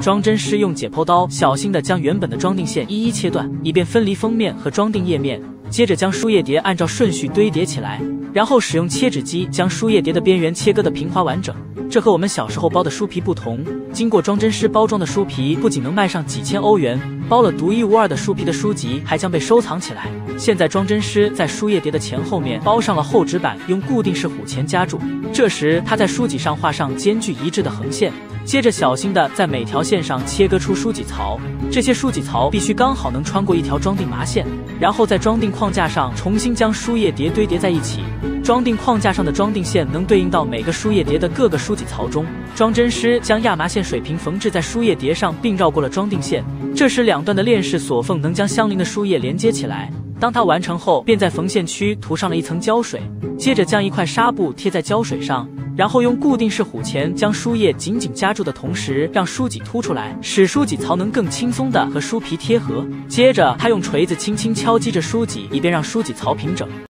装帧师用解剖刀小心地将原本的装订线一一切断，以便分离封面和装订页面。接着将输液碟按照顺序堆叠起来，然后使用切纸机将输液碟的边缘切割得平滑完整。这和我们小时候包的书皮不同，经过装帧师包装的书皮不仅能卖上几千欧元，包了独一无二的书皮的书籍还将被收藏起来。现在装帧师在输液碟的前后面包上了厚纸板，用固定式虎钳夹住。这时他在书脊上画上间距一致的横线，接着小心地在每条线上切割出书脊槽，这些书脊槽必须刚好能穿过一条装订麻线，然后在装订框架上重新将输液碟堆叠在一起。装订框架上的装订线能对应到每个输液碟的各个书脊槽中。装帧师将亚麻线水平缝制在输液碟上，并绕过了装订线，这时两段的链式锁缝能将相邻的输液连接起来。当它完成后，便在缝线区涂上了一层胶水，接着将一块纱布贴在胶水上，然后用固定式虎钳将书页紧紧夹住的同时，让书脊凸出来，使书脊槽能更轻松地和书皮贴合。接着他用锤子轻轻敲击着书脊，以便让书脊槽平整。